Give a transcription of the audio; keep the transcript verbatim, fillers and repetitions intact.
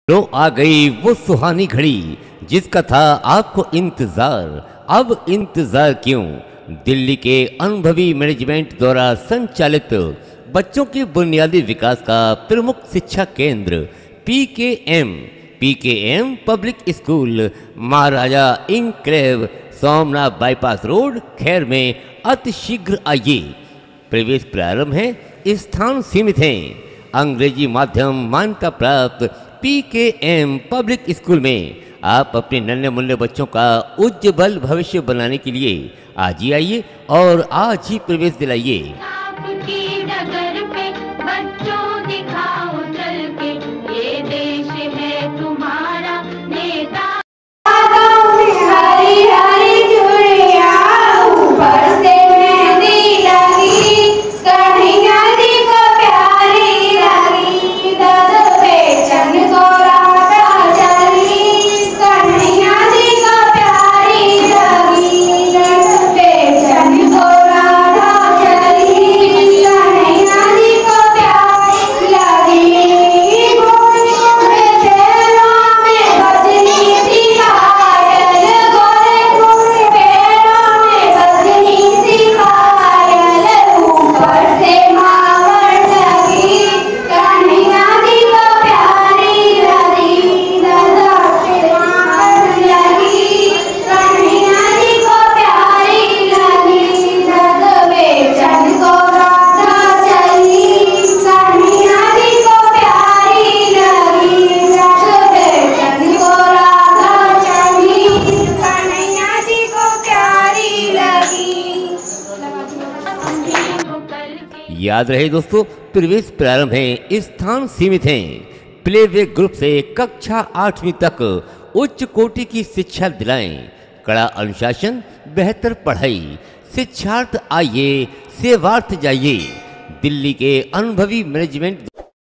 लो आ गई वो सुहानी घड़ी जिसका था आपको इंतजार। अब इंतजार क्यों? दिल्ली के अनुभवी मैनेजमेंट द्वारा संचालित बच्चों के बुनियादी विकास का प्रमुख शिक्षा केंद्र P K M P K M public school Maharaja enclave Somnath bypass road Khair में अतिशीघ्र आइए। प्रवेश प्रारंभ है, स्थान सीमित हैं। अंग्रेजी माध्यम मान्यता प्राप्त P K M public school में आप अपने नन्हे मुन्ने बच्चों का उज्जवल भविष्य बनाने के लिए आज ही आइए और आज ही प्रवेश दिलाइए। याद रहे दोस्तों, प्रवेश प्रारंभ है, स्थान सीमित हैं। प्ले वे ग्रुप से कक्षा आठवीं तक उच्च कोटि की शिक्षा दिलाएं। कड़ा अनुशासन, बेहतर पढ़ाई, शिक्षार्थ आइए, सेवार्थ जाइए। दिल्ली के अनुभवी मैनेजमेंट